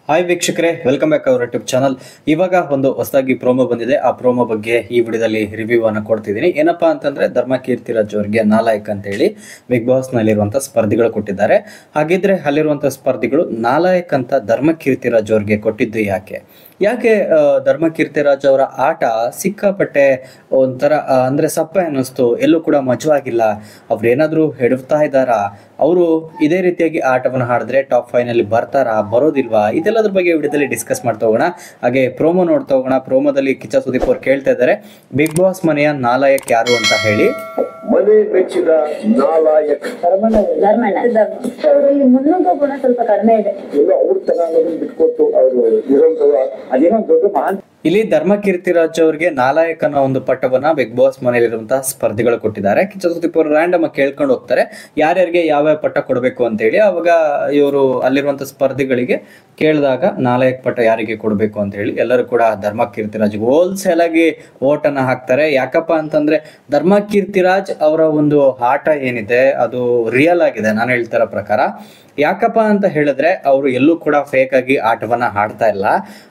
Hi ವೀಕ್ಷಕರೇ, welcome back our YouTube channel. ಇವಾಗ ಒಂದು ಹೊಸದಾಗಿ ಪ್ರೋಮೋ ಬಂದಿದೆ. ಆ ಪ್ರೋಮೋ ಬಗ್ಗೆ ಈ ವಿಡಿಯೋದಲ್ಲಿ ರಿವ್ಯೂ ಅನ್ನು ಕೊಡ್ತಿದ್ದೀನಿ. ಏನಪ್ಪಾ ಅಂತಂದ್ರೆ ಧರ್ಮಕೀರ್ತಿರಾಜ್ ಅವರಿಗೆ ನಾಲಾಯಕ್ ಅಂತ ಹೇಳಿ ಬಿಗ್ ಬಾಸ್ ನಲ್ಲಿರುವಂತಹ ಸ್ಪರ್ಧಿಗಳು ಕೊಟ್ಟಿದ್ದಾರೆ. ಹಾಗಿದ್ರೆ ಅಲ್ಲಿರುವಂತಹ ಸ್ಪರ್ಧಿಗಳು ನಾಲಾಯಕ್ ಅಂತ ಧರ್ಮಕೀರ್ತಿರಾಜ್ ಅವರಿಗೆ ಕೊಟ್ಟಿದ್ದು ಯಾಕೆ ಧರ್ಮಕೀರ್ತಿರಾಜ್ ಅವರ ಆಟ ಸಿಕ್ಕಾಪಟ್ಟೆ ಒಂಥರ ಅಂದ್ರೆ ಸಪ್ಪೆ ಅನ್ನಿಸ್ತು. ಎಲ್ಲೂ ಕೂಡ ಮಜವಾಗಿಲ್ಲ. ಅವ್ರೇನಾದ್ರೂ ಹೆಡವ್ತಾ ಇದ್ದಾರಾ, ಅವರು ಇದೇ ರೀತಿಯಾಗಿ ಆಟವನ್ನು ಆಡಿದ್ರೆ ಟಾಪ್ 5 ನಲ್ಲಿ ಬರ್ತಾರಾ, ಬರೋದಿಲ್ವಾ, ಇದೆಲ್ಲದ್ರ ಬಗ್ಗೆ ವಿಡಿಯೋದಲ್ಲಿ ಡಿಸ್ಕಸ್ ಮಾಡ್ತಾ ಹೋಗೋಣ. ಹಾಗೆ ಪ್ರೋಮೋ ನೋಡ್ತಾ ಹೋಗೋಣ. ಪ್ರೋಮೋದಲ್ಲಿ ಕಿಚ್ಚ ಸುದೀಪ್ ಅವ್ರು ಕೇಳ್ತಾ ಇದ್ದಾರೆ, ಬಿಗ್ ಬಾಸ್ ಮನೆಯ ನಾಲಾಯಕ್ ಯಾರು ಅಂತ ಹೇಳಿ. ಮನೆ ಮೆಚ್ಚಿದ ನಾಲಾಯಕ್ ಮುನ್ನೂರು ಗುಣ ಸ್ವಲ್ಪ ಕಡಿಮೆ ಇದೆ. ಎಲ್ಲ ಅವ್ರ ತಗೊಂಡು ಬಿಟ್ಕೊಟ್ಟು ಅವರು ಇರೋಂಥದ್ದು ಅದೇನೋ ದೊಡ್ಡ ಮಹಾನ್. ಇಲ್ಲಿ ಧರ್ಮಕೀರ್ತಿರಾಜ್ ಅವರಿಗೆ ನಾಲಾಯಕ್ ಅನ್ನೋ ಒಂದು ಪಟ್ಟವನ್ನ ಬಿಗ್ ಬಾಸ್ ಮನೆಯಲ್ಲಿರುವಂತಹ ಸ್ಪರ್ಧಿಗಳು ಕೊಟ್ಟಿದ್ದಾರೆ. ಕಿಚ್ಚ ಸುದೀಪ್ ಅವರು ರ್ಯಾಂಡಮ್ ಆಗಿ ಕೇಳ್ಕೊಂಡು ಹೋಗ್ತಾರೆ ಯಾರ್ಯಾರಿಗೆ ಯಾವ ಪಟ್ಟ ಕೊಡಬೇಕು ಅಂತ ಹೇಳಿ. ಅವಾಗ ಇವರು ಅಲ್ಲಿರುವಂತಹ ಸ್ಪರ್ಧಿಗಳಿಗೆ ಕೇಳಿದಾಗ ನಾಲಾಯಕ್ ಪಟ್ಟ ಯಾರಿಗೆ ಕೊಡಬೇಕು ಅಂತ ಹೇಳಿ ಎಲ್ಲರೂ ಕೂಡ ಧರ್ಮಕೀರ್ತಿರಾಜ್ ಹೋಲ್ಸೇಲ್ ಆಗಿ ವೋಟ್ ಅನ್ನ ಹಾಕ್ತಾರೆ. ಯಾಕಪ್ಪ ಅಂತಂದ್ರೆ ಧರ್ಮಕೀರ್ತಿರಾಜ್ ಅವರ ಒಂದು ಆಟ ಏನಿದೆ ಅದು ರಿಯಲ್ ಆಗಿದೆ ನಾನು ಹೇಳ್ತಿರೋ ಪ್ರಕಾರ. ಯಾಕಪ್ಪ ಅಂತ ಹೇಳಿದ್ರೆ ಅವರು ಎಲ್ಲೂ ಕೂಡ ಫೇಕ್ ಆಗಿ ಆಟವನ್ನ ಆಡ್ತಾ ಇಲ್ಲ.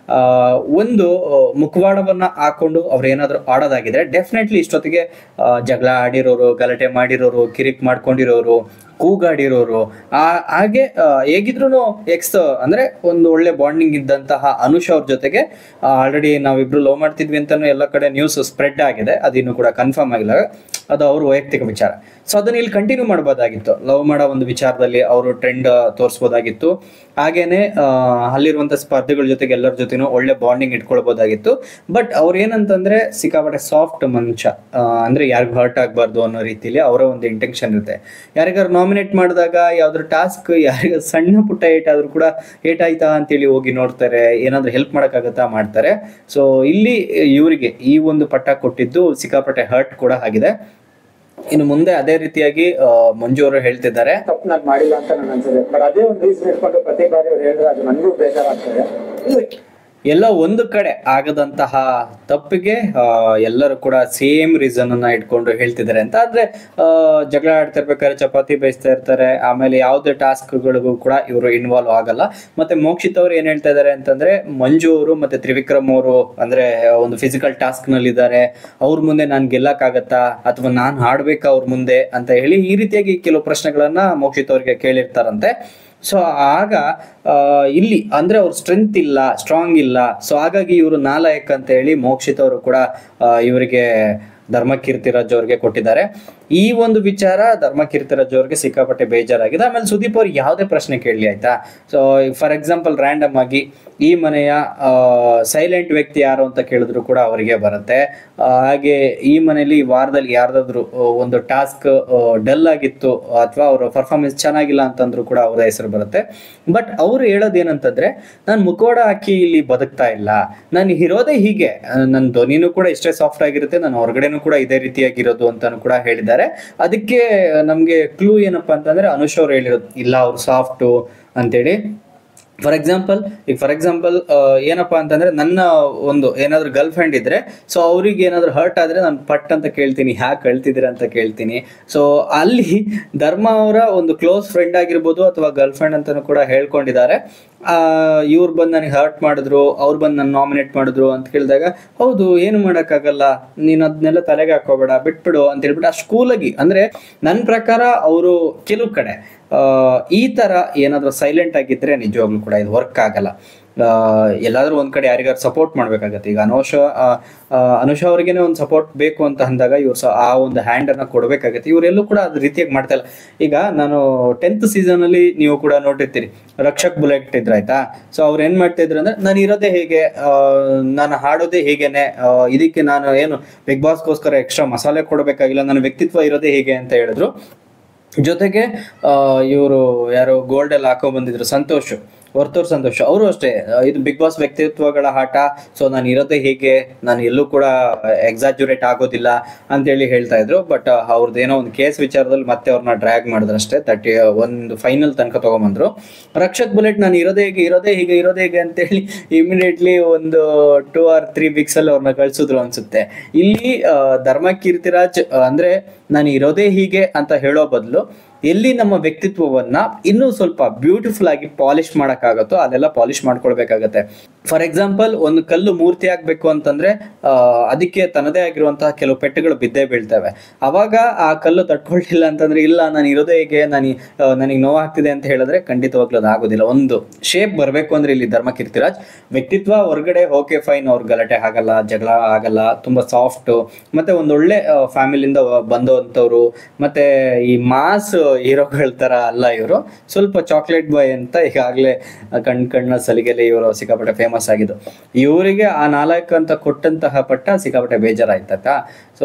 ಒಂದು ಮುಖವಾಡವನ್ನ ಹಾಕೊಂಡು ಅವ್ರು ಏನಾದ್ರು ಆಡೋದಾಗಿದ್ರೆ ಡೆಫಿನೆಟ್ಲಿ ಇಷ್ಟೊತ್ತಿಗೆ ಜಗಳ ಆಡಿರೋರು, ಗಲಾಟೆ ಮಾಡಿರೋರು, ಕಿರಿಕ್ ಮಾಡ್ಕೊಂಡಿರೋರು, ಕೂಗಾಡಿರೋರು, ಹಾಗೆ ಹೇಗಿದ್ರು ಅಂದ್ರೆ ಒಂದು ಒಳ್ಳೆ ಬಾಂಡಿಂಗ್ ಇದ್ದಂತಹ ಅನುಷ್ ಅವ್ರ ಜೊತೆಗೆ ಆಲ್ರೆಡಿ ನಾವಿಬ್ರು ಲವ್ ಮಾಡ್ತಿದ್ವಿ ಅಂತಾನು ಎಲ್ಲ ಕಡೆ ನ್ಯೂಸ್ ಸ್ಪ್ರೆಡ್ ಆಗಿದೆ. ಅದಿನ್ನು ಕೂಡ ಕನ್ಫರ್ಮ್ ಆಗಿಲ್ಲ, ಅದು ಅವ್ರ ವೈಯಕ್ತಿಕ ವಿಚಾರ. ಸೊ ಅದನ್ನ ಇಲ್ಲಿ ಕಂಟಿನ್ಯೂ ಮಾಡ್ಬೋದಾಗಿತ್ತು. ಲವ್ ಮಾಡೋ ಒಂದು ವಿಚಾರದಲ್ಲಿ ಅವರು ಟ್ರೆಂಡ್ ತೋರಿಸ್ಬೋದಾಗಿತ್ತು. ಹಾಗೇನೆ ಅಲ್ಲಿರುವಂತ ಸ್ಪರ್ಧಿಗಳ ಜೊತೆಗೆ ಎಲ್ಲರ ಜೊತೆನೂ ಒಳ್ಳೆ ಬಾಂಡಿಂಗ್ ಇಟ್ಕೊಳ್ಬೋದಾಗಿತ್ತು. ಬಟ್ ಅವ್ರು ಏನಂತಂದ್ರೆ ಸಿಕ್ಕಾಪಟ್ಟೆ ಸಾಫ್ಟ್ ಮನುಷ್ಯ, ಅಂದ್ರೆ ಯಾರಿಗೂ ಹರ್ಟ್ ಆಗ್ಬಾರ್ದು ಅನ್ನೋ ರೀತಿಯಲ್ಲಿ ಅವರ ಒಂದು ಇಂಟೆನ್ಷನ್ ಇರುತ್ತೆ. ಯಾರಿಗಾರು ನಾಮಿನೇಟ್ ಮಾಡಿದಾಗ ಯಾವ್ದಾದ್ರು ಟಾಸ್ಕ್ ಯಾರಿಗ ಸಣ್ಣ ಪುಟ್ಟ ಏಟ್ ಆದ್ರೂ ಕೂಡ ಏಟ್ ಆಯ್ತಾ ಅಂತೇಳಿ ಹೋಗಿ ನೋಡ್ತಾರೆ, ಏನಾದ್ರು ಹೆಲ್ಪ್ ಮಾಡಕ್ಕಾಗತ್ತಾ ಮಾಡ್ತಾರೆ. ಸೊ ಇಲ್ಲಿ ಇವರಿಗೆ ಈ ಒಂದು ಪಟ್ಟ ಕೊಟ್ಟಿದ್ದು ಸಿಕ್ಕಾಪಟ್ಟೆ ಹರ್ಟ್ ಕೂಡ ಆಗಿದೆ. ಇನ್ನು ಮುಂದೆ ಅದೇ ರೀತಿಯಾಗಿ ಮಂಜು ಅವರು ಹೇಳ್ತಿದ್ದಾರೆ, ತಪ್ಪು ನಾನು ಮಾಡಿಲ್ಲ ಅಂತ ನನ್ ಅನ್ಸುತ್ತೆ. ಬಟ್ ಅದೇ ಒಂದು ರೀಸನ್ ಇಟ್ಕೊಂಡು ಪ್ರತಿ ಬಾರಿ ಅವ್ರು ಹೇಳಿದ್ರೆ ಅದು ನನಗೂ ಬೇಜಾರಾಗ್ತದೆ. ಎಲ್ಲ ಒಂದು ಕಡೆ ಆಗದಂತಹ ತಪ್ಪಿಗೆ ಎಲ್ಲರೂ ಕೂಡ ಸೇಮ್ ರೀಸನ್ ಅನ್ನ ಇಟ್ಕೊಂಡು ಹೇಳ್ತಿದ್ದಾರೆ ಅಂತ. ಆದ್ರೆ ಜಗಳ ಆಡ್ತಿರ್ಬೇಕಾದ್ರೆ ಚಪಾತಿ ಬೇಯಿಸ್ತಾ ಇರ್ತಾರೆ. ಆಮೇಲೆ ಯಾವುದೇ ಟಾಸ್ಕ್ಗಳಿಗೂ ಕೂಡ ಇವರು ಇನ್ವಾಲ್ವ್ ಆಗಲ್ಲ. ಮತ್ತೆ ಮೋಕ್ಷಿತ್ ಅವರು ಏನ್ ಹೇಳ್ತಾ ಇದಾರೆ ಅಂತಂದ್ರೆ, ಮಂಜು ಅವರು ಮತ್ತೆ ತ್ರಿವಿಕ್ರಮ್ ಅವರು ಅಂದ್ರೆ ಒಂದು ಫಿಸಿಕಲ್ ಟಾಸ್ಕ್ ನಲ್ಲಿ ಇದ್ದಾರೆ, ಅವ್ರ ಮುಂದೆ ನಾನ್ ಗೆಲ್ಲಕ್ಕಾಗತ್ತಾ ಅಥವಾ ನಾನ್ ಆಡ್ಬೇಕಾ ಅವ್ರ ಮುಂದೆ ಅಂತ ಹೇಳಿ ಈ ರೀತಿಯಾಗಿ ಕೆಲವು ಪ್ರಶ್ನೆಗಳನ್ನ ಮೋಕ್ಷಿತ್ ಅವ್ರಿಗೆ ಕೇಳಿರ್ತಾರಂತೆ. ಸೊ ಆಗ ಇಲ್ಲಿ ಅಂದ್ರೆ ಅವ್ರ ಸ್ಟ್ರೆಂತ್ ಇಲ್ಲ, ಸ್ಟ್ರಾಂಗ್ ಇಲ್ಲ. ಸೊ ಹಾಗಾಗಿ ಇವರು ನಾಲಾಯಕ್ ಅಂತ ಹೇಳಿ ಮೋಕ್ಷಿತ್ ಅವರು ಕೂಡ ಇವರಿಗೆ ಧರ್ಮಕೀರ್ತಿರಾಜ್ ಅವ್ರಿಗೆ ಕೊಟ್ಟಿದ್ದಾರೆ. ಈ ಒಂದು ವಿಚಾರ ಧರ್ಮಕೀರ್ತಿರಾಜ್ ಅವ್ರಿಗೆ ಸಿಕ್ಕಾಪಟ್ಟೆ ಬೇಜಾರಾಗಿದೆ. ಆಮೇಲೆ ಸುದೀಪ್ ಅವ್ರು ಯಾವುದೇ ಪ್ರಶ್ನೆ ಕೇಳಲಿ ಆಯ್ತಾ. ಸೊ ಫಾರ್ ಎಕ್ಸಾಂಪಲ್ ರ್ಯಾಂಡಮ್ ಆಗಿ ಈ ಮನೆಯ ಸೈಲೆಂಟ್ ವ್ಯಕ್ತಿ ಯಾರು ಅಂತ ಕೇಳಿದ್ರು ಕೂಡ ಅವರಿಗೆ ಬರುತ್ತೆ. ಹಾಗೆ ಈ ಮನೆಯಲ್ಲಿ ಈ ವಾರದಲ್ಲಿ ಯಾರ್ದಾದ್ರು ಒಂದು ಟಾಸ್ಕ್ ಡಲ್ ಆಗಿತ್ತು ಅಥವಾ ಅವ್ರ ಪರ್ಫಾರ್ಮೆನ್ಸ್ ಚೆನ್ನಾಗಿಲ್ಲ ಅಂತಂದ್ರು ಕೂಡ ಅವರ ಹೆಸರು ಬರುತ್ತೆ. ಬಟ್ ಅವ್ರು ಹೇಳೋದೇನಂತಂದ್ರೆ, ನಾನು ಮುಖವಾಡ ಹಾಕಿ ಇಲ್ಲಿ ಬದುಕ್ತಾ ಇಲ್ಲ, ನಾನು ಇರೋದೇ ಹೀಗೆ, ನನ್ನ ಧ್ವನಿನೂ ಕೂಡ ಇಷ್ಟೇ ಸಾಫ್ಟ್ ಆಗಿರುತ್ತೆ, ನಾನು ಹೊರಗಡೆನೂ ಕೂಡ ಇದೇ ರೀತಿಯಾಗಿರೋದು ಅಂತಾನು ಕೂಡ ಹೇಳಿದ್ದಾರೆ. ಅದಕ್ಕೆ ನಮ್ಗೆ ಕ್ಲೂ ಏನಪ್ಪಾ ಅಂತಂದ್ರೆ ಅನುಷ್ ಅವ್ರು ಹೇಳಿರೋದು ಇಲ್ಲ ಅವ್ರು ಸಾಫ್ಟು ಅಂತೇಳಿ. ಫಾರ್ ಎಕ್ಸಾಂಪಲ್ ಏನಪ್ಪಾ ಅಂತಂದ್ರೆ, ನನ್ನ ಒಂದು ಏನಾದ್ರು ಗರ್ಲ್ ಫ್ರೆಂಡ್ ಇದ್ರೆ ಸೊ ಅವ್ರಿಗೆ ಏನಾದ್ರು ಹರ್ಟ್ ಆದ್ರೆ ನಾನು ಪಟ್ ಅಂತ ಕೇಳ್ತೀನಿ, ಯಾಕೆ ಕಳ್ತಿದ್ದೀರ ಅಂತ ಕೇಳ್ತೀನಿ. ಸೊ ಅಲ್ಲಿ ಧರ್ಮ ಅವರ ಒಂದು ಕ್ಲೋಸ್ ಫ್ರೆಂಡ್ ಆಗಿರ್ಬೋದು ಅಥವಾ ಗರ್ಲ್ ಫ್ರೆಂಡ್ ಅಂತಾನು ಕೂಡ ಹೇಳ್ಕೊಂಡಿದ್ದಾರೆ. ಇವ್ರು ಬಂದು ನನಗೆ ಹರ್ಟ್ ಮಾಡಿದ್ರು, ಅವ್ರು ಬಂದು ನನ್ನ ನಾಮಿನೇಟ್ ಮಾಡಿದ್ರು ಅಂತ ಕೇಳಿದಾಗ, ಹೌದು ಏನು ಮಾಡೋಕ್ಕಾಗಲ್ಲ, ನೀನು ಅದನ್ನೆಲ್ಲ ತಲೆಗೆ ಹಾಕೋಬೇಡ, ಬಿಟ್ಬಿಡು ಅಂತ ಹೇಳ್ಬಿಟ್ಟು ಅಷ್ಟು ಕೂಲಾಗಿ. ಅಂದ್ರೆ ನನ್ನ ಪ್ರಕಾರ ಅವರು ಕೆಲವು ಕಡೆ ಈ ತರ ಏನಾದ್ರು ಸೈಲೆಂಟ್ ಆಗಿದ್ರೆ ನಿಜವಾಗ್ಲೂ ಕೂಡ ಇದು ವರ್ಕ್ ಆಗಲ್ಲ. ಎಲ್ಲಾದ್ರೂ ಒಂದ್ ಕಡೆ ಯಾರಿಗಾರು ಸಪೋರ್ಟ್ ಮಾಡ್ಬೇಕಾಗತ್ತೆ. ಈಗ ಅನುಷ ಅವ್ರಿಗೇನೆ ಒಂದು ಸಪೋರ್ಟ್ ಬೇಕು ಅಂತ ಅಂದಾಗ ಇವ್ರು ಆ ಒಂದು ಹ್ಯಾಂಡ್ ಅನ್ನ ಕೊಡ್ಬೇಕಾಗತ್ತೆ. ಇವರೆಲ್ಲೂ ಕೂಡ ಅದ್ ರೀತಿಯಾಗಿ ಮಾಡ್ತಾ ಇಲ್ಲ. ಈಗ ನಾನು 10th ಸೀಸನ್ ಅಲ್ಲಿ ನೀವು ಕೂಡ ನೋಡಿರ್ತೀರಿ, ರಕ್ಷಕ್ ಬುಲೆಟ್ ಇದ್ರ ಆಯ್ತಾ. ಸೊ ಅವ್ರು ಏನ್ ಮಾಡ್ತಾ ಇದ್ರು ಅಂದ್ರೆ, ನಾನು ಇರೋದೇ ಹೇಗೆ, ನಾನು ಹಾಡೋದೇ ಹೇಗೇನೆ, ಇದಕ್ಕೆ ನಾನು ಏನು ಬಿಗ್ ಬಾಸ್ಗೋಸ್ಕರ ಎಕ್ಸ್ಟ್ರಾ ಮಸಾಲೆ ಕೊಡಬೇಕಾಗಿಲ್ಲ, ನನ್ನ ವ್ಯಕ್ತಿತ್ವ ಇರೋದೇ ಹೇಗೆ ಅಂತ ಹೇಳಿದ್ರು. ಜೊತೆಗೆ ಇವರು ಯಾರು ಗೋಲ್ಡ್ ಅಲ್ಲಿ ಹಾಕೋ ಬಂದಿದ್ರು ವರ್ತೂರ್ ಸಂತೋಷ್, ಅವರು ಅಷ್ಟೇ ಇದು ಬಿಗ್ ಬಾಸ್ ವ್ಯಕ್ತಿತ್ವಗಳ ಆಟ, ಸೊ ನಾನು ಇರೋದೇ ಹೀಗೆ, ನಾನು ಎಲ್ಲೂ ಕೂಡ ಎಕ್ಸಾಜುರೇಟ್ ಆಗೋದಿಲ್ಲ ಅಂತೇಳಿ ಹೇಳ್ತಾ ಇದ್ರು. ಬಟ್ ಅವ್ರದ್ದೇನೋ ಒಂದು ಕೇಸ್ ವಿಚಾರದಲ್ಲಿ ಮತ್ತೆ ಅವ್ರನ್ನ ಡ್ರ್ಯಾಗ್ ಮಾಡಿದ್ರು ಅಷ್ಟೇ. ಒಂದು ಫೈನಲ್ ತನಕ ತಗೊಂಬಂದ್ರು. ರಕ್ಷಕ್ ಬುಲೆಟ್ ನಾನು ಇರೋದೇ ಹೀಗೆ ಅಂತೇಳಿ ಇಮಿಡಿಯೇಟ್ಲಿ ಒಂದು 2 or 3 ವೀಕ್ಸ್ ಅಲ್ಲಿ ಅವ್ರನ್ನ ಕಳ್ಸಿದ್ರು ಅನ್ಸುತ್ತೆ. ಇಲ್ಲಿ ಧರ್ಮಕೀರ್ತಿರಾಜ್ ಅಂದ್ರೆ ನಾನು ಇರೋದೇ ಹೀಗೆ ಅಂತ ಹೇಳೋ ಬದಲು ಎಲ್ಲಿ ನಮ್ಮ ವ್ಯಕ್ತಿತ್ವವನ್ನ ಇನ್ನೂ ಸ್ವಲ್ಪ ಬ್ಯೂಟಿಫುಲ್ ಆಗಿ ಪಾಲಿಶ್ ಮಾಡೋಕ್ಕಾಗತ್ತೋ ಅಲ್ಲೆಲ್ಲ ಪಾಲಿಶ್ ಮಾಡ್ಕೊಳ್ಬೇಕಾಗತ್ತೆ. ಫಾರ್ ಎಕ್ಸಾಂಪಲ್, ಒಂದು ಕಲ್ಲು ಮೂರ್ತಿ ಆಗ್ಬೇಕು ಅಂತಂದ್ರೆ ಅದಕ್ಕೆ ತನ್ನದೇ ಆಗಿರುವಂತಹ ಕೆಲವು ಪೆಟ್ಟುಗಳು ಬಿದ್ದೇ ಬೀಳ್ತವೆ. ಅವಾಗ ಆ ಕಲ್ಲು ತಡ್ಕೊಳ್ಲಿಲ್ಲ ಅಂತಂದ್ರೆ, ಇಲ್ಲ ನಾನು ಇರೋದೇ ಹೇಗೆ, ನನಗೆ ನೋವಾಗ್ತಿದೆ ಅಂತ ಹೇಳಿದ್ರೆ ಖಂಡಿತವಾಗ್ಲೂ ಅದು ಆಗೋದಿಲ್ಲ. ಒಂದು ಶೇಪ್ ಬರಬೇಕು ಅಂದ್ರೆ ಇಲ್ಲಿ ಧರ್ಮಕೀರ್ತಿರಾಜ್ ವ್ಯಕ್ತಿತ್ವ ಹೊರಗಡೆ ಓಕೆ ಫೈನ್, ಅವ್ರ ಗಲಾಟೆ ಆಗಲ್ಲ, ಜಗಳ ಆಗಲ್ಲ, ತುಂಬಾ ಸಾಫ್ಟ್, ಮತ್ತೆ ಒಂದೊಳ್ಳೆ ಫ್ಯಾಮಿಲಿಯಿಂದ ಬಂದಂಥವ್ರು, ಮತ್ತೆ ಈ ಮಾಸ್ ಹೀರೋಗಳ ತರ ಅಲ್ಲ ಇವರು. ಸ್ವಲ್ಪ ಚಾಕ್ಲೇಟ್ ಬಾಯ್ ಅಂತ ಈಗಾಗಲೇ ಕಣ್ಣ ಸಲಿಗೆಲೆ ಇವರು ಸಿಕ್ಕಾಪಟ್ಟೆ ಫೇಮಸ್ ಆಗಿದ್ದು. ಇವರಿಗೆ ಆ 4 ಅಂತ ಕೊಟ್ಟಂತಹ ಪಟ್ಟ ಸಿಕ್ಕಾಪಟ್ಟೆ ಬೇಜಾರಾಯ್ತಾ. ಸೊ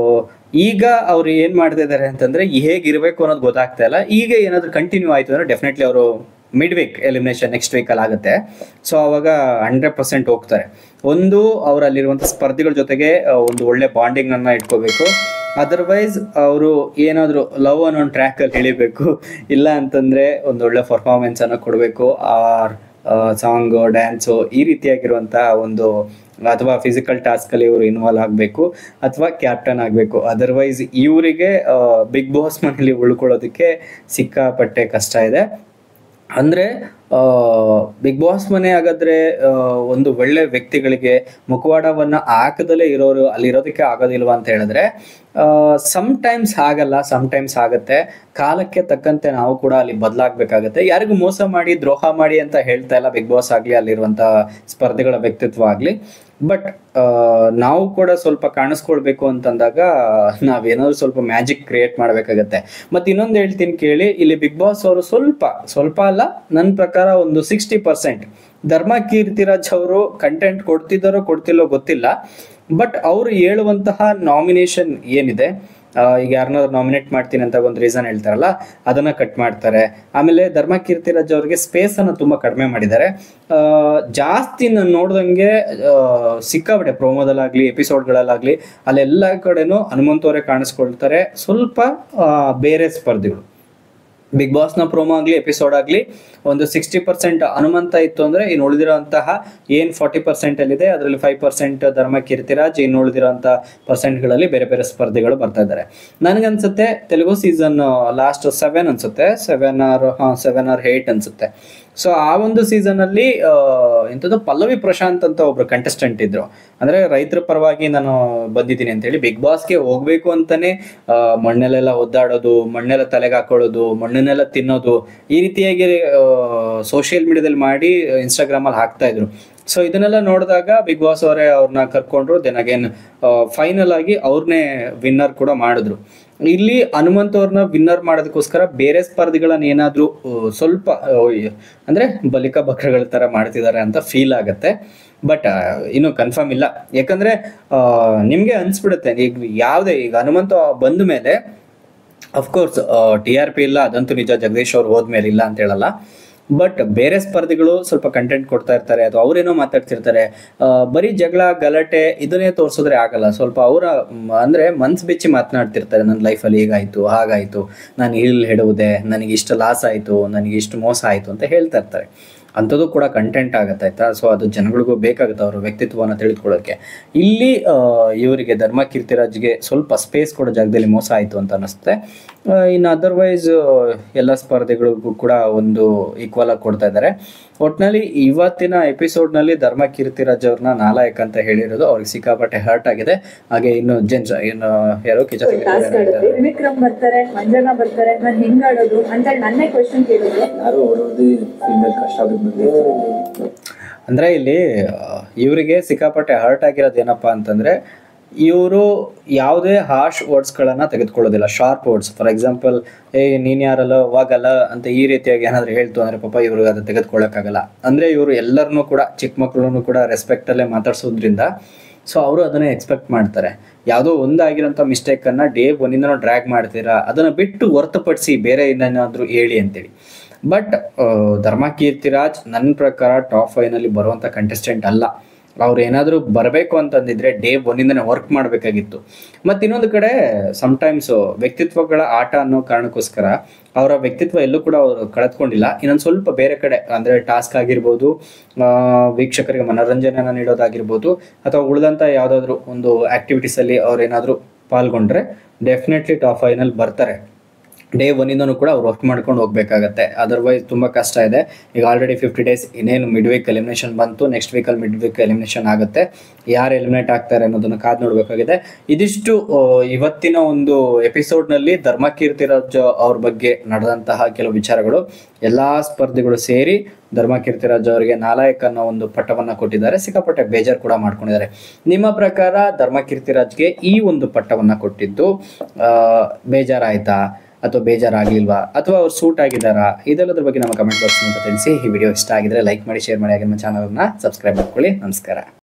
ಈಗ ಅವ್ರು ಏನ್ ಮಾಡ್ತಿದ್ದಾರೆ ಅಂತಂದ್ರೆ ಹೇಗಿರ್ಬೇಕು ಅನ್ನೋದು ಗೊತ್ತಾಗ್ತಾ ಇಲ್ಲ. ಈಗ ಏನಾದ್ರು ಕಂಟಿನ್ಯೂ ಆಯ್ತು ಅಂದ್ರೆ ಡೆಫಿನೆಟ್ಲಿ ಅವರು ಮಿಡ್ ವೀಕ್ ಎಲಿಮಿನೇಷನ್ ನೆಕ್ಸ್ಟ್ ವೀಕಲ್ಲಿ ಆಗುತ್ತೆ. ಸೊ ಅವಾಗ 100% ಹೋಗ್ತಾರೆ. ಒಂದು ಅವರಲ್ಲಿರುವಂಥ ಸ್ಪರ್ಧಿಗಳ ಜೊತೆಗೆ ಒಂದು ಒಳ್ಳೆ ಬಾಂಡಿಂಗ್ ಅನ್ನ ಇಟ್ಕೋಬೇಕು. ಅದರ್ವೈಸ್ ಅವರು ಏನಾದರೂ ಲವ್ ಅನ್ನೋ ಒಂದು ಟ್ರ್ಯಾಕಲ್ಲಿ ಎಳಿಬೇಕು, ಇಲ್ಲ ಅಂತಂದರೆ ಒಂದು ಒಳ್ಳೆ ಪರ್ಫಾರ್ಮೆನ್ಸ್ ಅನ್ನು ಕೊಡಬೇಕು. ಆರ್ ಸಾಂಗು, ಡ್ಯಾನ್ಸು ಈ ರೀತಿಯಾಗಿರುವಂಥ ಒಂದು, ಅಥವಾ ಫಿಸಿಕಲ್ ಟಾಸ್ಕಲ್ಲಿ ಇವರು ಇನ್ವಾಲ್ವ್ ಆಗಬೇಕು, ಅಥವಾ ಕ್ಯಾಪ್ಟನ್ ಆಗಬೇಕು. ಅದರ್ವೈಸ್ ಇವರಿಗೆ ಬಿಗ್ ಬಾಸ್ ಮನೇಲಿ ಉಳ್ಕೊಳ್ಳೋದಕ್ಕೆ ಸಿಕ್ಕಾಪಟ್ಟೆ ಕಷ್ಟ ಇದೆ. ಅಂದರೆ ಬಿಗ್ ಬಾಸ್ ಮನೆ ಹಾಗಾದ್ರೆ ಒಂದು ಒಳ್ಳೆ ವ್ಯಕ್ತಿಗಳಿಗೆ ಮುಖವಾಡವನ್ನು ಹಾಕದಲ್ಲೇ ಇರೋರು ಅಲ್ಲಿರೋದಕ್ಕೆ ಆಗೋದಿಲ್ವಾ ಅಂತ ಹೇಳಿದ್ರೆ, ಸಮ್ಟೈಮ್ಸ್ ಆಗಲ್ಲ, ಸಮ್ಟೈಮ್ಸ್ ಆಗುತ್ತೆ. ಕಾಲಕ್ಕೆ ತಕ್ಕಂತೆ ನಾವು ಕೂಡ ಅಲ್ಲಿ ಬದಲಾಗಬೇಕಾಗತ್ತೆ. ಯಾರಿಗೂ ಮೋಸ ಮಾಡಿ ದ್ರೋಹ ಮಾಡಿ ಅಂತ ಹೇಳ್ತಾ ಇಲ್ಲ ಬಿಗ್ ಬಾಸ್ ಆಗಲಿ, ಅಲ್ಲಿರುವಂಥ ಸ್ಪರ್ಧಿಗಳ ವ್ಯಕ್ತಿತ್ವ ಆಗಲಿ. ಬಟ್ ನಾವು ಕೂಡ ಸ್ವಲ್ಪ ಕಾಣಿಸ್ಕೊಳ್ಬೇಕು ಅಂತಂದಾಗ ನಾವೇನಾದ್ರು ಸ್ವಲ್ಪ ಮ್ಯಾಜಿಕ್ ಕ್ರಿಯೇಟ್ ಮಾಡಬೇಕಾಗತ್ತೆ. ಮತ್ತು ಇನ್ನೊಂದು ಹೇಳ್ತೀನಿ ಕೇಳಿ, ಇಲ್ಲಿ ಬಿಗ್ ಬಾಸ್ ಅವರು ಸ್ವಲ್ಪ ಅಲ್ಲ, ನನ್ನ ಪ್ರಕಾರ ಒಂದು 60% ಧರ್ಮಕೀರ್ತಿರಾಜ್ ಅವರು ಕಂಟೆಂಟ್ ಕೊಡ್ತಿಲ್ಲೋ ಗೊತ್ತಿಲ್ಲ. ಬಟ್ ಅವರು ಹೇಳುವಂತಹ ನಾಮಿನೇಷನ್ ಏನಿದೆ, ಈಗ ಯಾರನ್ನಾದ್ರು ನಾಮಿನೇಟ್ ಮಾಡ್ತೀನಿ ಅಂತ ಒಂದು ರೀಸನ್ ಹೇಳ್ತಾರಲ್ಲ, ಅದನ್ನ ಕಟ್ ಮಾಡ್ತಾರೆ. ಆಮೇಲೆ ಧರ್ಮಕೀರ್ತಿರಾಜ್ ಅವ್ರಿಗೆ ಸ್ಪೇಸ್ ಅನ್ನು ತುಂಬಾ ಕಡಿಮೆ ಮಾಡಿದ್ದಾರೆ. ಜಾಸ್ತಿ ನಾನು ನೋಡ್ದಂಗೆ ಸಿಕ್ಕಾಬಿಟ್ಟೆ ಪ್ರೋಮೋದಲ್ಲಾಗ್ಲಿ, ಎಪಿಸೋಡ್ಗಳಲ್ಲಾಗ್ಲಿ, ಅಲ್ಲೆಲ್ಲ ಕಡೆನೂ ಹನುಮಂತವರೇ ಕಾಣಿಸ್ಕೊಳ್ತಾರೆ. ಸ್ವಲ್ಪ ಬೇರೆ ಸ್ಪರ್ಧಿಗಳು ಬಿಗ್ ಬಾಸ್ನ ಪ್ರೋಮೋ ಆಗಲಿ, ಎಪಿಸೋಡ್ ಆಗಲಿ, ಒಂದು 60% ಹನುಮಂತ ಇತ್ತು ಅಂದರೆ ಇನ್ನು ಉಳಿದಿರೋಂತಹ ಏನು 40% ಅಲ್ಲಿದೆ ಅದರಲ್ಲಿ 5% ಧರ್ಮಕೀರ್ತಿರಾಜ್, ಇನ್ನು ಉಳಿದಿರೋಂಥ ಪರ್ಸೆಂಟ್ಗಳಲ್ಲಿ ಬೇರೆ ಬೇರೆ ಸ್ಪರ್ಧಿಗಳು ಬರ್ತಾ ಇದ್ದಾರೆ. ನನಗನ್ಸುತ್ತೆ ತೆಲುಗು ಸೀಸನ್ ಲಾಸ್ಟ್ 7 ಅನ್ಸುತ್ತೆ, 7 or 8 ಅನ್ಸುತ್ತೆ. ಸೊ ಆ ಒಂದು ಸೀಸನಲ್ಲಿ ಇಂಥದ್ದು ಪಲ್ಲವಿ ಪ್ರಶಾಂತ್ ಅಂತ ಒಬ್ರು ಕಂಟೆಸ್ಟೆಂಟ್ ಇದ್ರು. ಅಂದರೆ ರೈತರ ಪರವಾಗಿ ನಾನು ಬಂದಿದ್ದೀನಿ ಅಂತೇಳಿ ಬಿಗ್ ಬಾಸ್ಗೆ ಹೋಗ್ಬೇಕು ಅಂತಾನೆ ಮಣ್ಣಲ್ಲೆಲ್ಲ ಒದ್ದಾಡೋದು, ಮಣ್ಣೆಲ್ಲ ತಲೆಗೆ ಹಾಕೊಳ್ಳೋದು, ಮಣ್ಣನ್ನೆಲ್ಲ ತಿನ್ನೋದು, ಈ ರೀತಿಯಾಗಿ ಸೋಷಿಯಲ್ ಮೀಡಿಯಾದಲ್ಲಿ ಮಾಡಿ ಇನ್ಸ್ಟಾಗ್ರಾಮಲ್ಲಿ ಹಾಕ್ತಾ ಇದ್ರು. ಸೊ ಇದನ್ನೆಲ್ಲ ನೋಡಿದಾಗ ಬಿಗ್ ಬಾಸ್ ಅವರೇ ಅವ್ರನ್ನ ಕರ್ಕೊಂಡ್ರು. ದೆನ್ ಅಗೇನ್ ಫೈನಲ್ ಆಗಿ ಅವ್ರನ್ನೇ ವಿನ್ನರ್ ಕೂಡ ಮಾಡಿದ್ರು. ಇಲ್ಲಿ ಹನುಮಂತ್ ಅವ್ರನ್ನ ವಿನ್ನರ್ ಮಾಡೋದಕ್ಕೋಸ್ಕರ ಬೇರೆ ಸ್ಪರ್ಧಿಗಳನ್ನ ಏನಾದರೂ ಸ್ವಲ್ಪ ಅಂದರೆ ಬಲಿಕ ಬಕ್ರಗಳ ಥರ ಮಾಡ್ತಿದ್ದಾರೆ ಅಂತ ಫೀಲ್ ಆಗುತ್ತೆ. ಬಟ್ ಇನ್ನೂ ಕನ್ಫರ್ಮ್ ಇಲ್ಲ. ಯಾಕಂದರೆ ನಿಮಗೆ ಅನಿಸ್ಬಿಡುತ್ತೆ, ಈಗ ಹನುಮಂತ ಬಂದ ಮೇಲೆ ಅಫ್ಕೋರ್ಸ್ TRP ಇಲ್ಲ, ಅದಂತೂ ನಿಜ. ಜಗದೀಶ್ ಅವ್ರು ಹೋದ್ಮೇಲೆ ಇಲ್ಲ ಅಂತ ಹೇಳಲ್ಲ. ಬಟ್ ಬೇರೆ ಸ್ಪರ್ಧಿಗಳು ಸ್ವಲ್ಪ ಕಂಟೆಂಟ್ ಕೊಡ್ತಾ ಇರ್ತಾರೆ, ಅಥವಾ ಅವರೇನೋ ಮಾತಾಡ್ತಿರ್ತಾರೆ. ಬರೀ ಜಗಳ ಗಲಾಟೆ ಇದನ್ನೇ ತೋರಿಸಿದ್ರೆ ಆಗಲ್ಲ. ಸ್ವಲ್ಪ ಅವರ ಅಂದರೆ ಮನ್ಸು ಬೆಚ್ಚಿ ಮಾತನಾಡ್ತಿರ್ತಾರೆ. ನನ್ನ ಲೈಫಲ್ಲಿ ಹೀಗಾಯಿತು, ಹಾಗಾಯಿತು, ನಾನು ಇಲ್ಲಿ ಹೆಡುವುದೇ, ನನಗೆ ಇಷ್ಟು ಲಾಸ್ ಆಯಿತು, ನನಗೆ ಇಷ್ಟು ಮೋಸ ಆಯಿತು ಅಂತ ಹೇಳ್ತಾ ಇರ್ತಾರೆ. ಅಂಥದ್ದು ಕೂಡ ಕಂಟೆಂಟ್ ಆಗುತ್ತೆ, ಆಯ್ತಾ. ಸೊ ಅದು ಜನಗಳಿಗೂ ಬೇಕಾಗುತ್ತೆ ಅವ್ರ ವ್ಯಕ್ತಿತ್ವವನ್ನು ತಿಳಿದುಕೊಳ್ಳೋಕ್ಕೆ. ಇಲ್ಲಿ ಇವರಿಗೆ ಧರ್ಮಕೀರ್ತಿರಾಜ್ಗೆ ಸ್ವಲ್ಪ ಸ್ಪೇಸ್ ಕೊಡೋ ಜಾಗದಲ್ಲಿ ಮೋಸ ಆಯಿತು ಅಂತ ಅನ್ನಿಸುತ್ತೆ. ಇನ್ನು ಅದರ್ವೈಸ್ ಎಲ್ಲ ಸ್ಪರ್ಧೆಗಳಿಗೂ ಕೂಡ ಒಂದು ಈಕ್ವಲ್ ಆಗಿ ಕೊಡ್ತಾ ಇದ್ದಾರೆ. ಒಟ್ಟಿನಲ್ಲಿ ಇವತ್ತಿನ ಎಪಿಸೋಡ್ನಲ್ಲಿ ಧರ್ಮಕೀರ್ತಿರಾಜ್ ಅವ್ರನ್ನ ನಾಲಾಯಕ ಅಂತ ಹೇಳಿರೋದು ಅವ್ರಿಗೆ ಸಿಕ್ಕಾಪಟ್ಟೆ ಹರ್ಟ್ ಆಗಿದೆ. ಹಾಗೆ ಇನ್ನು ಇನ್ನು ಯಾರೋ ವಿಕ್ರಮ್ ಬರ್ತಾರೆ, ಮಂಜಣ್ಣ ಬರ್ತಾರೆ, ನಾನು ಹೆಂಗಾಡೋದು ಅಂತ ನನ್ನೇ ಕ್ವಶನ್ ಕೇಳಿದ್ರು. ಅಂದ್ರೆ ಇಲ್ಲಿ ಇವರಿಗೆ ಸಿಕ್ಕಾಪಟ್ಟೆ ಹರ್ಟ್ ಆಗಿರೋದು ಏನಪ್ಪಾ ಅಂತಂದ್ರೆ, ಇವರು ಯಾವುದೇ ಹಾರ್ಶ್ ವರ್ಡ್ಸ್ಗಳನ್ನು ತೆಗೆದುಕೊಳ್ಳೋದಿಲ್ಲ, ಶಾರ್ಪ್ ವರ್ಡ್ಸ್. ಫಾರ್ ಎಕ್ಸಾಂಪಲ್, ನೀನು ಯಾರಲ್ಲ ಹೋಗಲ್ಲ ಅಂತ ಈ ರೀತಿಯಾಗಿ ಏನಾದರೂ ಹೇಳ್ತು ಅಂದರೆ ಪಾಪ ಇವ್ರಿಗೆ ಅದು ತೆಗೆದುಕೊಳ್ಳೋಕ್ಕಾಗಲ್ಲ. ಅಂದರೆ ಇವರು ಎಲ್ಲರನ್ನೂ ಕೂಡ, ಚಿಕ್ಕ ಮಕ್ಕಳನ್ನು ಕೂಡ ರೆಸ್ಪೆಕ್ಟಲ್ಲೇ ಮಾತಾಡ್ಸೋದ್ರಿಂದ ಸೊ ಅವರು ಅದನ್ನೇ ಎಕ್ಸ್ಪೆಕ್ಟ್ ಮಾಡ್ತಾರೆ. ಯಾವುದೋ ಒಂದಾಗಿರೋಂಥ ಮಿಸ್ಟೇಕನ್ನು ಡೇ 1 ಡ್ರ್ಯಾಗ್ ಮಾಡ್ತೀರಾ, ಅದನ್ನು ಬಿಟ್ಟು ಹೊರತುಪಡಿಸಿ ಬೇರೆ ಏನೇನಾದರೂ ಹೇಳಿ ಅಂತೇಳಿ. ಬಟ್ ಧರ್ಮಕೀರ್ತಿರಾಜ್ ನನ್ನ ಪ್ರಕಾರ ಟಾಪ್ 5 ಬರುವಂಥ ಕಂಟೆಸ್ಟೆಂಟ್ ಅಲ್ಲ. ಅವ್ರು ಏನಾದರೂ ಬರಬೇಕು ಅಂತಂದಿದ್ರೆ ಡೇ 1 ವರ್ಕ್ ಮಾಡಬೇಕಾಗಿತ್ತು. ಮತ್ತು ಇನ್ನೊಂದು ಕಡೆ ಸಮ್ಟೈಮ್ಸು ವ್ಯಕ್ತಿತ್ವಗಳ ಆಟ ಅನ್ನೋ ಕಾರಣಕ್ಕೋಸ್ಕರ ಅವರ ವ್ಯಕ್ತಿತ್ವ ಎಲ್ಲೂ ಕೂಡ ಅವರು ಕಳೆದುಕೊಂಡಿಲ್ಲ. ಇನ್ನೊಂದು ಸ್ವಲ್ಪ ಬೇರೆ ಕಡೆ ಅಂದರೆ ಟಾಸ್ಕ್ ಆಗಿರ್ಬೋದು, ವೀಕ್ಷಕರಿಗೆ ಮನೋರಂಜನೆಯನ್ನು ನೀಡೋದಾಗಿರ್ಬೋದು, ಅಥವಾ ಉಳಿದಂಥ ಯಾವುದಾದ್ರೂ ಒಂದು ಆ್ಯಕ್ಟಿವಿಟೀಸಲ್ಲಿ ಅವ್ರೇನಾದರೂ ಪಾಲ್ಗೊಂಡ್ರೆ ಡೆಫಿನೆಟ್ಲಿ ಟಾಪ್ 5 ಬರ್ತಾರೆ. ಡೇ 1 ಕೂಡ ಅವ್ರು ವರ್ಕ್ ಮಾಡ್ಕೊಂಡು ಹೋಗ್ಬೇಕಾಗತ್ತೆ. ಅದರ್ವೈಸ್ ತುಂಬ ಕಷ್ಟ ಇದೆ. ಈಗ ಆಲ್ರೆಡಿ 50 ಡೇಸ್ ಇನ್ನೇನು ಮಿಡ್ ವೀಕ್ ಎಲಿಮಿನೇಷನ್ ಬಂತು. ನೆಕ್ಸ್ಟ್ ವೀಕಲ್ಲಿ ಮಿಡ್ ವೀಕ್ ಎಲಿಮಿನೇಷನ್ ಆಗುತ್ತೆ. ಯಾರು ಎಲಿಮಿನೇಟ್ ಆಗ್ತಾರೆ ಅನ್ನೋದನ್ನು ಕಾದು ನೋಡಬೇಕಾಗಿದೆ. ಇದಿಷ್ಟು ಇವತ್ತಿನ ಒಂದು ಎಪಿಸೋಡ್ನಲ್ಲಿ ಧರ್ಮಕೀರ್ತಿರಾಜ್ ಅವ್ರ ಬಗ್ಗೆ ನಡೆದಂತಹ ಕೆಲವು ವಿಚಾರಗಳು. ಎಲ್ಲ ಸ್ಪರ್ಧಿಗಳು ಸೇರಿ ಧರ್ಮಕೀರ್ತಿರಾಜ್ ಅವರಿಗೆ ನಾಲಾಯಕ್ ಅನ್ನೋ ಒಂದು ಪಟ್ಟವನ್ನು ಕೊಟ್ಟಿದ್ದಾರೆ. ಸಿಕ್ಕಾಪಟ್ಟೆ ಬೇಜಾರು ಕೂಡ ಮಾಡ್ಕೊಂಡಿದ್ದಾರೆ. ನಿಮ್ಮ ಪ್ರಕಾರ ಧರ್ಮಕೀರ್ತಿರಾಜ್ಗೆ ಈ ಒಂದು ಪಟ್ಟವನ್ನು ಕೊಟ್ಟಿದ್ದು ಬೇಜಾರಾಯ್ತಾ ಅಥವಾ ಬೇಜಾರಾಗ್ಲಿಲ್ವಾ ಅಥವಾ ಅವ್ರು ಸೂಟ್ ಆಗಿದ್ದಾರಾ? ಇದೆಲ್ಲದ್ರ ಬಗ್ಗೆ ನಮ್ಮ ಕಮೆಂಟ್ ಬಾಕ್ಸ್ ಮೂಲಕ ತಿಳಿಸಿ. ಈ ವಿಡಿಯೋ ಇಷ್ಟ ಆಗಿದ್ರೆ ಲೈಕ್ ಮಾಡಿ, ಶೇರ್ ಮಾಡಿ, ಹಾಗೆ ನಮ್ಮ ಚಾನಲ್ನ ಸಬ್ಸ್ಕ್ರೈಬ್ ಮಾಡ್ಕೊಳ್ಳಿ. ನಮಸ್ಕಾರ.